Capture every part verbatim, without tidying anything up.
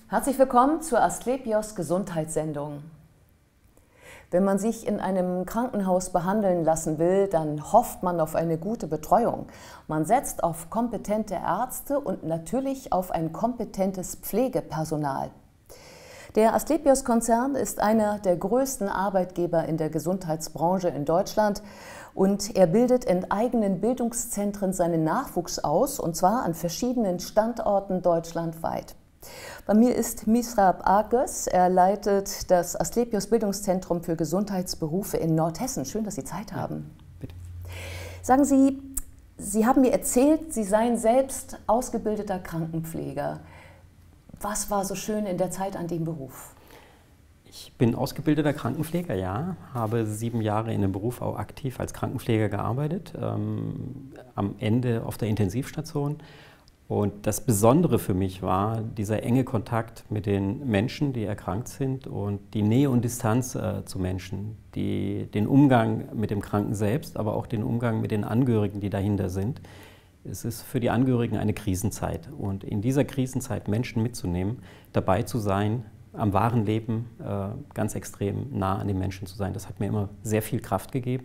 Herzlich willkommen zur Asklepios Gesundheitssendung. Wenn man sich in einem Krankenhaus behandeln lassen will, dann hofft man auf eine gute Betreuung. Man setzt auf kompetente Ärzte und natürlich auf ein kompetentes Pflegepersonal. Der Asklepios-Konzern ist einer der größten Arbeitgeber in der Gesundheitsbranche in Deutschland und er bildet in eigenen Bildungszentren seinen Nachwuchs aus, und zwar an verschiedenen Standorten deutschlandweit. Bei mir ist Misrab Agöz. Er leitet das Asklepios Bildungszentrum für Gesundheitsberufe in Nordhessen. Schön, dass Sie Zeit haben. Ja, bitte. Sagen Sie, Sie haben mir erzählt, Sie seien selbst ausgebildeter Krankenpfleger. Was war so schön in der Zeit an dem Beruf? Ich bin ausgebildeter Krankenpfleger, ja, habe sieben Jahre in dem Beruf auch aktiv als Krankenpfleger gearbeitet, ähm, am Ende auf der Intensivstation. Und das Besondere für mich war dieser enge Kontakt mit den Menschen, die erkrankt sind, und die Nähe und Distanz äh, zu Menschen, die, den Umgang mit dem Kranken selbst, aber auch den Umgang mit den Angehörigen, die dahinter sind. Es ist für die Angehörigen eine Krisenzeit, und in dieser Krisenzeit Menschen mitzunehmen, dabei zu sein, am wahren Leben äh, ganz extrem nah an den Menschen zu sein, das hat mir immer sehr viel Kraft gegeben.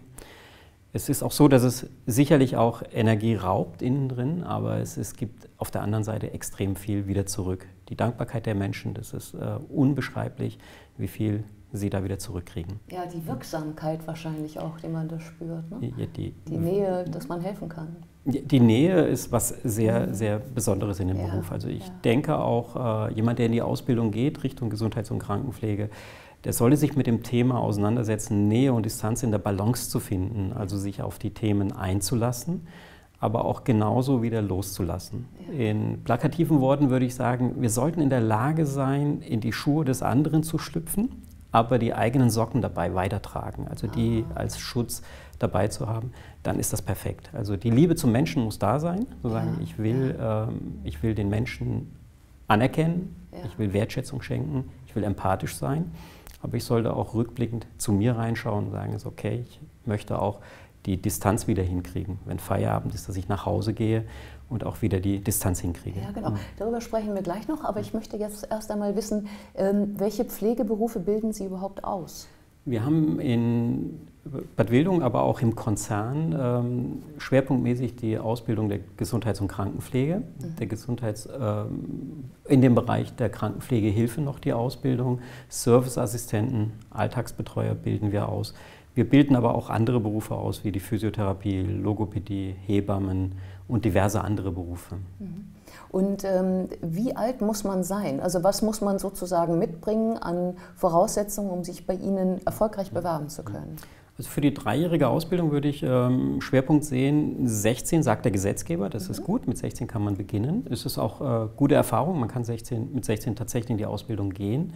Es ist auch so, dass es sicherlich auch Energie raubt innen drin, aber es, es gibt auf der anderen Seite extrem viel wieder zurück. Die Dankbarkeit der Menschen, das ist äh, unbeschreiblich, wie viel sie da wieder zurückkriegen. Ja, die Wirksamkeit wahrscheinlich auch, die man da spürt. Ne? Die, die, die Nähe, dass man helfen kann. Die, die Nähe ist was sehr, mhm. sehr Besonderes in dem ja, Beruf. Also ich ja. denke auch, äh, jemand, der in die Ausbildung geht, Richtung Gesundheits- und Krankenpflege, der sollte sich mit dem Thema auseinandersetzen, Nähe und Distanz in der Balance zu finden, also sich auf die Themen einzulassen, aber auch genauso wieder loszulassen. Ja. In plakativen Worten würde ich sagen, wir sollten in der Lage sein, in die Schuhe des anderen zu schlüpfen, aber die eigenen Socken dabei weitertragen, also die ah. als Schutz dabei zu haben, dann ist das perfekt. Also die Liebe zum Menschen muss da sein, sozusagen, ja. ich, will, ja. ähm, ich will den Menschen anerkennen, ja. ich will Wertschätzung schenken, ich will empathisch sein. Aber ich sollte auch rückblickend zu mir reinschauen und sagen, ist okay, ich möchte auch die Distanz wieder hinkriegen. Wenn Feierabend ist, dass ich nach Hause gehe und auch wieder die Distanz hinkriege. Ja, genau. Darüber sprechen wir gleich noch. Aber ich möchte jetzt erst einmal wissen, welche Pflegeberufe bilden Sie überhaupt aus? Wir haben in Bad Wildungen, aber auch im Konzern ähm, schwerpunktmäßig die Ausbildung der Gesundheits- und Krankenpflege, mhm. der Gesundheits, ähm, in dem Bereich der Krankenpflegehilfe noch die Ausbildung, Serviceassistenten, Alltagsbetreuer bilden wir aus. Wir bilden aber auch andere Berufe aus, wie die Physiotherapie, Logopädie, Hebammen und diverse andere Berufe. Mhm. Und ähm, wie alt muss man sein? Also was muss man sozusagen mitbringen an Voraussetzungen, um sich bei Ihnen erfolgreich bewerben zu können? Also für die dreijährige Ausbildung würde ich ähm, Schwerpunkt sehen, sechzehn sagt der Gesetzgeber, das mhm. ist gut, mit sechzehn kann man beginnen. Es ist auch äh, gute Erfahrung, man kann sechzehn, mit sechzehn tatsächlich in die Ausbildung gehen.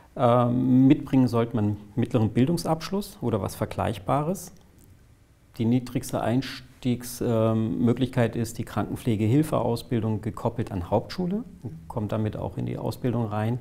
Ähm, mitbringen sollte man mittleren Bildungsabschluss oder was Vergleichbares. Die niedrigste Einstiegsmöglichkeit ähm, ist die Krankenpflegehilfeausbildung gekoppelt an Hauptschule, kommt damit auch in die Ausbildung rein.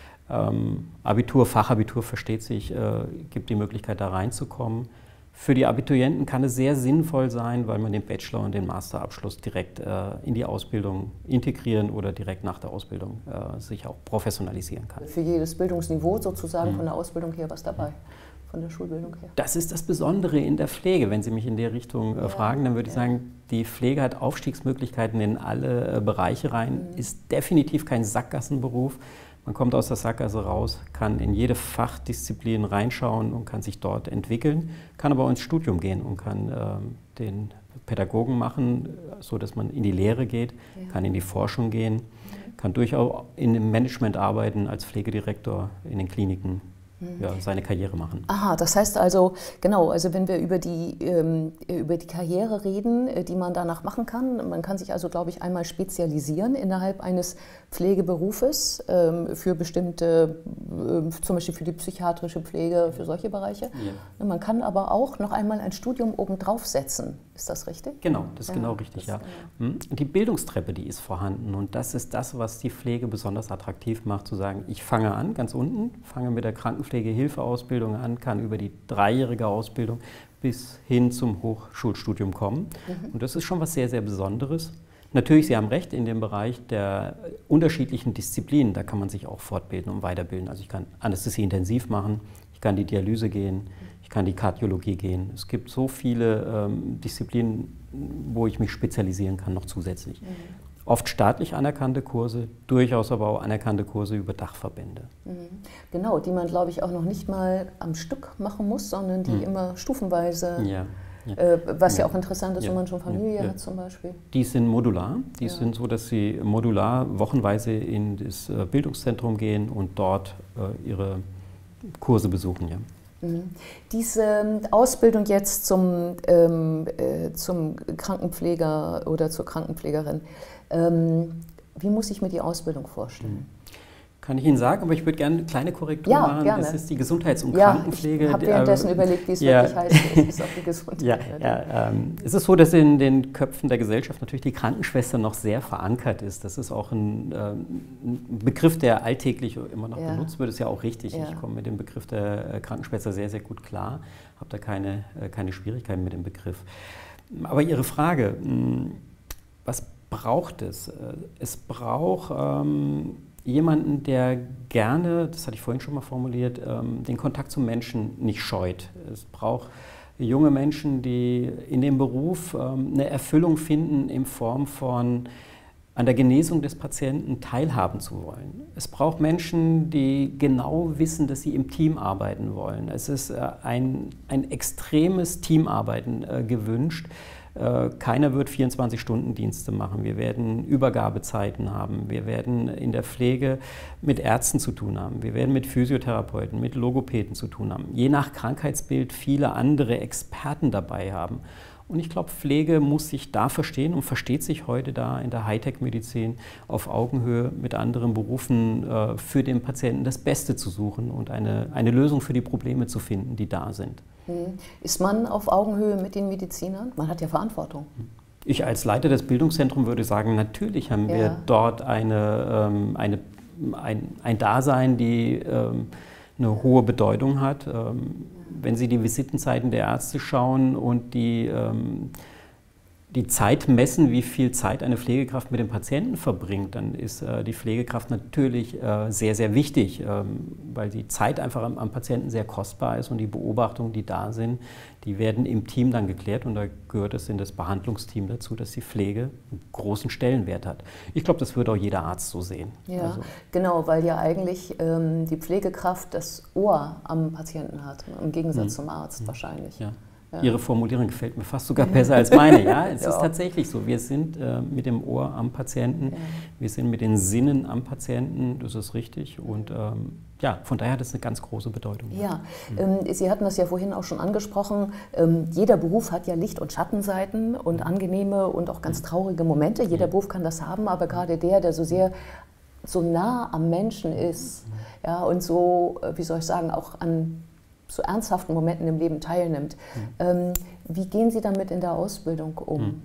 Ähm, Abitur, Fachabitur versteht sich, äh, gibt die Möglichkeit da reinzukommen. Für die Abiturienten kann es sehr sinnvoll sein, weil man den Bachelor- und den Masterabschluss direkt äh, in die Ausbildung integrieren oder direkt nach der Ausbildung äh, sich auch professionalisieren kann. Für jedes Bildungsniveau sozusagen mhm. von der Ausbildung her was dabei? Von der Schulbildung her? Das ist das Besondere in der Pflege. Wenn Sie mich in der Richtung äh, ja, fragen, dann würde ich ja. sagen, die Pflege hat Aufstiegsmöglichkeiten in alle äh, Bereiche rein, mhm. ist definitiv kein Sackgassenberuf. Man kommt aus der Sackgasse raus, kann in jede Fachdisziplin reinschauen und kann sich dort entwickeln, kann aber auch ins Studium gehen und kann ähm, den Pädagogen machen, sodass man in die Lehre geht, ja. kann in die Forschung gehen, mhm. kann durchaus in dem Management arbeiten, als Pflegedirektor in den Kliniken. Ja, seine Karriere machen. Aha, das heißt also, genau, also wenn wir über die, ähm, über die Karriere reden, die man danach machen kann, man kann sich also, glaube ich, einmal spezialisieren innerhalb eines Pflegeberufes ähm, für bestimmte, äh, zum Beispiel für die psychiatrische Pflege, für solche Bereiche. Ja. Man kann aber auch noch einmal ein Studium obendrauf setzen. Ist das richtig? Genau, das ist ja, genau richtig, das, ja. ja. Die Bildungstreppe, die ist vorhanden, und das ist das, was die Pflege besonders attraktiv macht, zu sagen, ich fange an, ganz unten, fange mit der Krankenpflegehilfeausbildung an, kann über die dreijährige Ausbildung bis hin zum Hochschulstudium kommen. Mhm. Und das ist schon was sehr, sehr Besonderes. Natürlich, Sie haben recht, in dem Bereich der unterschiedlichen Disziplinen, da kann man sich auch fortbilden und weiterbilden. Also ich kann Anästhesie intensiv machen, ich kann die Dialyse gehen, ich kann die Kardiologie gehen. Es gibt so viele ähm, Disziplinen, wo ich mich spezialisieren kann, noch zusätzlich. Mhm. Oft staatlich anerkannte Kurse, durchaus aber auch anerkannte Kurse über Dachverbände. Mhm. Genau, die man, glaube ich, auch noch nicht mal am Stück machen muss, sondern die mhm. immer stufenweise, ja, ja. Äh, was ja. ja auch interessant ist, ja. wenn man schon Familie ja. hat zum Beispiel. Die sind modular, die ja. sind so, dass sie modular wochenweise in das Bildungszentrum gehen und dort äh, ihre Kurse besuchen. Ja. Diese Ausbildung jetzt zum, ähm, äh, zum Krankenpfleger oder zur Krankenpflegerin, ähm, wie muss ich mir die Ausbildung vorstellen? Kann ich Ihnen sagen, aber ich würde gerne eine kleine Korrektur ja, machen. Gerne. Das ist die Gesundheits- und ja, Krankenpflege. Ich habe währenddessen äh, überlegt, wie es ja, wirklich heißt. Es ist auch die Gesundheit. Ja, ja, ähm, es ist so, dass in den Köpfen der Gesellschaft natürlich die Krankenschwester noch sehr verankert ist. Das ist auch ein, äh, ein Begriff, der alltäglich immer noch ja. benutzt wird. Das ist ja auch richtig. Ja. Ich komme mit dem Begriff der Krankenschwester sehr, sehr gut klar. Habe da keine, keine Schwierigkeiten mit dem Begriff. Aber Ihre Frage, was braucht es? Es braucht ähm, jemanden, der gerne, das hatte ich vorhin schon mal formuliert, ähm, den Kontakt zum Menschen nicht scheut. Es braucht junge Menschen, die in dem Beruf ähm, eine Erfüllung finden in Form von an der Genesung des Patienten teilhaben zu wollen. Es braucht Menschen, die genau wissen, dass sie im Team arbeiten wollen. Es ist äh, ein, ein extremes Teamarbeiten äh, gewünscht. Keiner wird vierundzwanzig-Stunden-Dienste machen. Wir werden Übergabezeiten haben. Wir werden in der Pflege mit Ärzten zu tun haben. Wir werden mit Physiotherapeuten, mit Logopäden zu tun haben. Je nach Krankheitsbild viele andere Experten dabei haben. Und ich glaube, Pflege muss sich da verstehen und versteht sich heute da in der Hightech-Medizin auf Augenhöhe mit anderen Berufen äh, für den Patienten das Beste zu suchen und eine, eine Lösung für die Probleme zu finden, die da sind. Ist man auf Augenhöhe mit den Medizinern? Man hat ja Verantwortung. Ich als Leiter des Bildungszentrums würde sagen, natürlich haben ja. wir dort eine, ähm, eine, ein, ein Dasein, die ähm, eine hohe Bedeutung hat. Ähm, wenn Sie die Visitenzeiten der Ärzte schauen und die, ähm, die Zeit messen, wie viel Zeit eine Pflegekraft mit dem Patienten verbringt, dann ist äh, die Pflegekraft natürlich äh, sehr, sehr wichtig, ähm, weil die Zeit einfach am, am Patienten sehr kostbar ist und die Beobachtungen, die da sind, die werden im Team dann geklärt und da gehört es in das Behandlungsteam dazu, dass die Pflege einen großen Stellenwert hat. Ich glaube, das würde auch jeder Arzt so sehen. Ja, also. Genau, weil ja eigentlich ähm, die Pflegekraft das Ohr am Patienten hat, im Gegensatz mhm. zum Arzt mhm. wahrscheinlich. Ja. Ja. Ihre Formulierung gefällt mir fast sogar besser als meine. Ja, es ja. ist tatsächlich so. Wir sind äh, mit dem Ohr am Patienten, ja. wir sind mit den Sinnen am Patienten, das ist richtig. Und ähm, ja, von daher hat das eine ganz große Bedeutung. Ja, mhm. ähm, Sie hatten das ja vorhin auch schon angesprochen. Ähm, jeder Beruf hat ja Licht- und Schattenseiten und angenehme und auch ganz traurige Momente. Jeder mhm. Beruf kann das haben, aber gerade der, der so sehr so nah am Menschen ist, mhm. ja, und so, wie soll ich sagen, auch an zu ernsthaften Momenten im Leben teilnimmt. Mhm. Ähm, wie gehen Sie damit in der Ausbildung um? Mhm.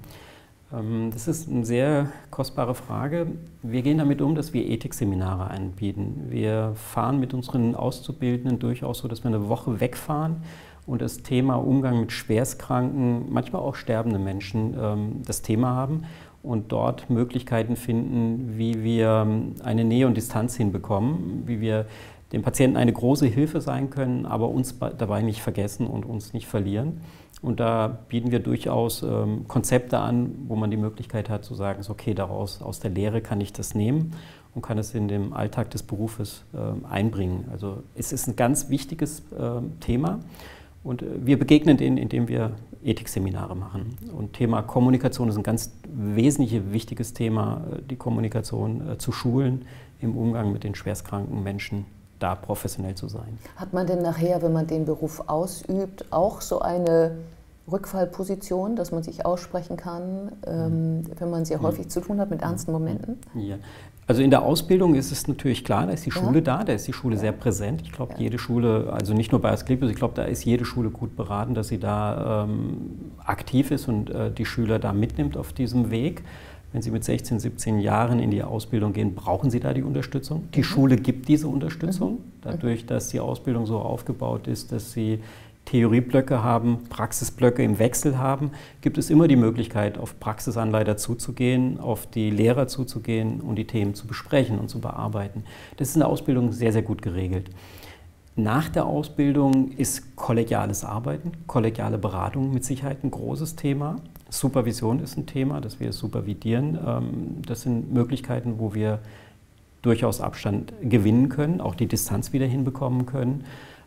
Ähm, das ist eine sehr kostbare Frage. Wir gehen damit um, dass wir Ethikseminare anbieten. Wir fahren mit unseren Auszubildenden durchaus so, dass wir eine Woche wegfahren und das Thema Umgang mit Schwerstkranken, manchmal auch sterbenden Menschen, ähm, das Thema haben und dort Möglichkeiten finden, wie wir eine Nähe und Distanz hinbekommen, wie wir dem Patienten eine große Hilfe sein können, aber uns dabei nicht vergessen und uns nicht verlieren. Und da bieten wir durchaus ähm, Konzepte an, wo man die Möglichkeit hat zu sagen, so, okay, daraus aus der Lehre kann ich das nehmen und kann es in den Alltag des Berufes ähm, einbringen. Also es ist ein ganz wichtiges ähm, Thema und äh, wir begegnen denen, indem wir Ethikseminare machen. Und Thema Kommunikation ist ein ganz wesentliches, wichtiges Thema, die Kommunikation äh, zu schulen im Umgang mit den schwerstkranken Menschen, da professionell zu sein. Hat man denn nachher, wenn man den Beruf ausübt, auch so eine Rückfallposition, dass man sich aussprechen kann, ähm, wenn man sehr häufig ja. zu tun hat mit ernsten Momenten? Ja. Also in der Ausbildung ist es natürlich klar, da ist die Schule ja. da, da ist die Schule ja. sehr präsent. Ich glaube, ja. jede Schule, also nicht nur bei Asklepios, ich glaube, da ist jede Schule gut beraten, dass sie da ähm, aktiv ist und äh, die Schüler da mitnimmt auf diesem Weg. Wenn Sie mit sechzehn, siebzehn Jahren in die Ausbildung gehen, brauchen Sie da die Unterstützung. Die mhm. Schule gibt diese Unterstützung, dadurch, dass die Ausbildung so aufgebaut ist, dass sie Theorieblöcke haben, Praxisblöcke im Wechsel haben, gibt es immer die Möglichkeit, auf Praxisanleiter zuzugehen, auf die Lehrer zuzugehen und die Themen zu besprechen und zu bearbeiten. Das ist in der Ausbildung sehr, sehr gut geregelt. Nach der Ausbildung ist kollegiales Arbeiten, kollegiale Beratung mit Sicherheit ein großes Thema. Supervision ist ein Thema, dass wir supervidieren. Das sind Möglichkeiten, wo wir durchaus Abstand gewinnen können, auch die Distanz wieder hinbekommen können.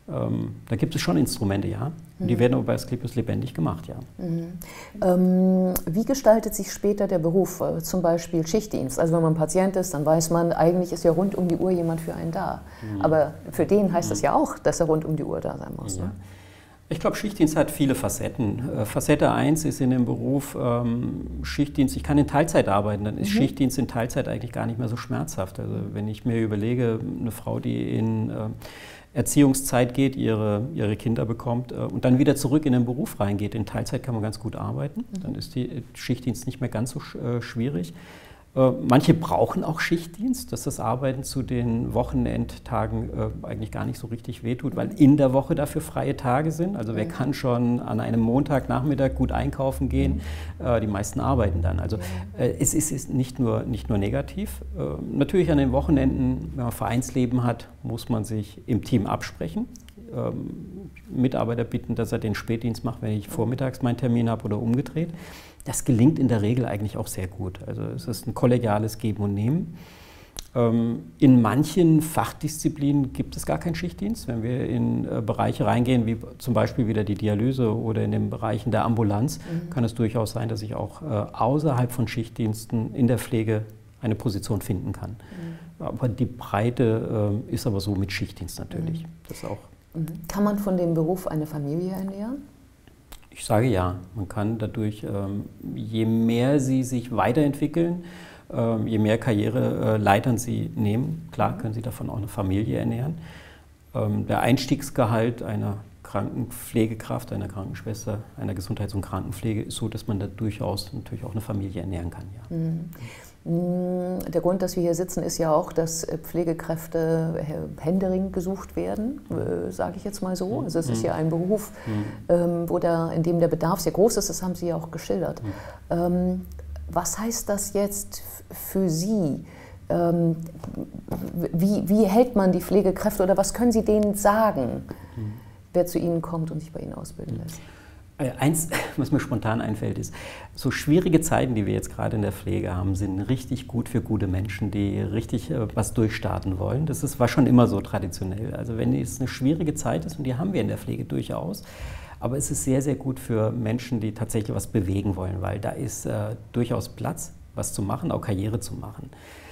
Da gibt es schon Instrumente, ja. Und die werden aber bei Asklepios lebendig gemacht, ja. Mhm. Ähm, wie gestaltet sich später der Beruf, äh, zum Beispiel Schichtdienst? Also wenn man Patient ist, dann weiß man, eigentlich ist ja rund um die Uhr jemand für einen da. Mhm. Aber für den heißt das ja auch, dass er rund um die Uhr da sein muss. Ja. Ne? Ich glaube, Schichtdienst hat viele Facetten. Äh, Facette eins ist in dem Beruf ähm, Schichtdienst, ich kann in Teilzeit arbeiten, dann ist mhm. Schichtdienst in Teilzeit eigentlich gar nicht mehr so schmerzhaft. Also wenn ich mir überlege, eine Frau, die in äh, Erziehungszeit geht, ihre, ihre Kinder bekommt äh, und dann wieder zurück in den Beruf reingeht. In Teilzeit kann man ganz gut arbeiten, mhm. dann ist die Schichtdienst nicht mehr ganz so äh, schwierig. Äh, manche brauchen auch Schichtdienst, dass das Arbeiten zu den Wochenendtagen äh, eigentlich gar nicht so richtig wehtut, weil in der Woche dafür freie Tage sind. Also wer kann schon an einem Montagnachmittag gut einkaufen gehen? Äh, die meisten arbeiten dann. Also äh, es ist, ist nicht nur, nicht nur negativ. Äh, natürlich an den Wochenenden, wenn man Vereinsleben hat, muss man sich im Team absprechen. Ähm, Mitarbeiter bitten, dass er den Spätdienst macht, wenn ich vormittags meinen Termin habe oder umgedreht. Das gelingt in der Regel eigentlich auch sehr gut. Also es ist ein kollegiales Geben und Nehmen. Ähm, in manchen Fachdisziplinen gibt es gar keinen Schichtdienst. Wenn wir in äh, Bereiche reingehen, wie zum Beispiel wieder die Dialyse oder in den Bereichen der Ambulanz, mhm. kann es durchaus sein, dass ich auch äh, außerhalb von Schichtdiensten in der Pflege eine Position finden kann. Mhm. Aber die Breite äh, ist aber so mit Schichtdienst natürlich. Mhm. Das auch. Mhm. Kann man von dem Beruf eine Familie ernähren? Ich sage ja, man kann dadurch, ähm, je mehr sie sich weiterentwickeln, ähm, je mehr Karriereleitern sie nehmen, klar können sie davon auch eine Familie ernähren. Ähm, der Einstiegsgehalt einer Krankenpflegekraft, einer Krankenschwester, einer Gesundheits- und Krankenpflege ist so, dass man da durchaus natürlich auch eine Familie ernähren kann. Ja. Mhm. Der Grund, dass wir hier sitzen, ist ja auch, dass Pflegekräfte händeringend gesucht werden, sage ich jetzt mal so. Also es ist ja ein Beruf, mhm. wo der, in dem der Bedarf sehr groß ist, das haben Sie ja auch geschildert. Mhm. Was heißt das jetzt für Sie? Wie, wie hält man die Pflegekräfte oder was können Sie denen sagen, mhm. wer zu Ihnen kommt und sich bei Ihnen ausbilden lässt? Eins, was mir spontan einfällt, ist, so schwierige Zeiten, die wir jetzt gerade in der Pflege haben, sind richtig gut für gute Menschen, die richtig äh, was durchstarten wollen. Das ist, war schon immer so traditionell. Also wenn es eine schwierige Zeit ist, und die haben wir in der Pflege durchaus, aber es ist sehr, sehr gut für Menschen, die tatsächlich was bewegen wollen, weil da ist äh, durchaus Platz, was zu machen, auch Karriere zu machen.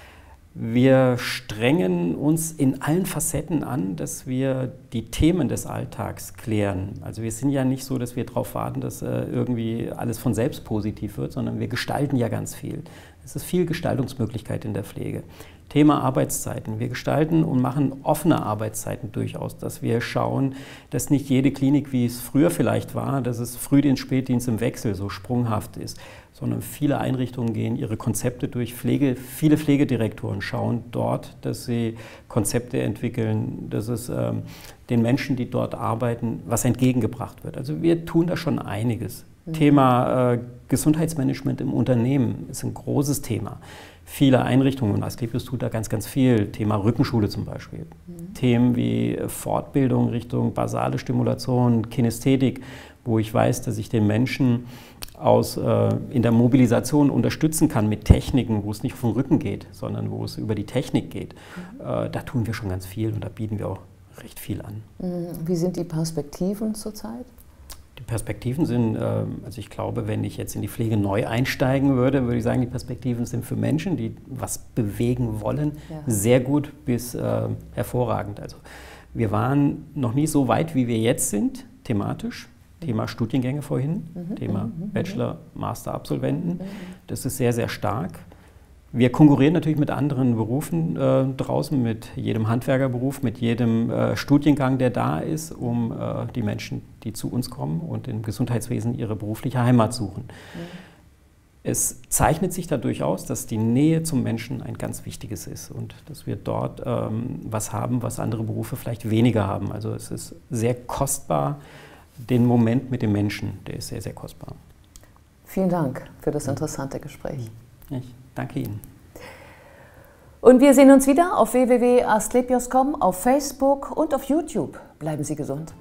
Wir strengen uns in allen Facetten an, dass wir die Themen des Alltags klären. Also wir sind ja nicht so, dass wir darauf warten, dass äh, irgendwie alles von selbst positiv wird, sondern wir gestalten ja ganz viel. Es ist viel Gestaltungsmöglichkeit in der Pflege. Thema Arbeitszeiten. Wir gestalten und machen offene Arbeitszeiten durchaus, dass wir schauen, dass nicht jede Klinik, wie es früher vielleicht war, dass es Frühdienst, Spätdienst im Wechsel so sprunghaft ist, sondern viele Einrichtungen gehen ihre Konzepte durch. Pflege, viele Pflegedirektoren schauen dort, dass sie Konzepte entwickeln, dass es ähm, den Menschen, die dort arbeiten, was entgegengebracht wird. Also wir tun da schon einiges. Mhm. Thema äh, Gesundheitsmanagement im Unternehmen ist ein großes Thema. Viele Einrichtungen, und Asklepios tut da ganz, ganz viel, Thema Rückenschule zum Beispiel. Mhm. Themen wie Fortbildung Richtung basale Stimulation, Kinästhetik, wo ich weiß, dass ich den Menschen aus, äh, in der Mobilisation unterstützen kann mit Techniken, wo es nicht vom Rücken geht, sondern wo es über die Technik geht. Mhm. Äh, da tun wir schon ganz viel und da bieten wir auch recht viel an. Wie sind die Perspektiven zurzeit? Die Perspektiven sind, also ich glaube, wenn ich jetzt in die Pflege neu einsteigen würde, würde ich sagen, die Perspektiven sind für Menschen, die was bewegen wollen, ja. sehr gut bis äh, hervorragend. Also wir waren noch nie so weit, wie wir jetzt sind, thematisch. Thema Studiengänge vorhin, mhm. Thema mhm. Bachelor-, Master-Absolventen. Mhm. Das ist sehr, sehr stark. Wir konkurrieren natürlich mit anderen Berufen äh, draußen, mit jedem Handwerkerberuf, mit jedem äh, Studiengang, der da ist, um äh, die Menschen, die zu uns kommen und im Gesundheitswesen ihre berufliche Heimat suchen. Mhm. Es zeichnet sich dadurch aus, dass die Nähe zum Menschen ein ganz wichtiges ist und dass wir dort ähm, was haben, was andere Berufe vielleicht weniger haben. Also es ist sehr kostbar, den Moment mit dem Menschen, der ist sehr, sehr kostbar. Vielen Dank für das interessante Gespräch. Ich danke Ihnen. Und wir sehen uns wieder auf w w w punkt asklepios punkt com, auf Facebook und auf YouTube. Bleiben Sie gesund.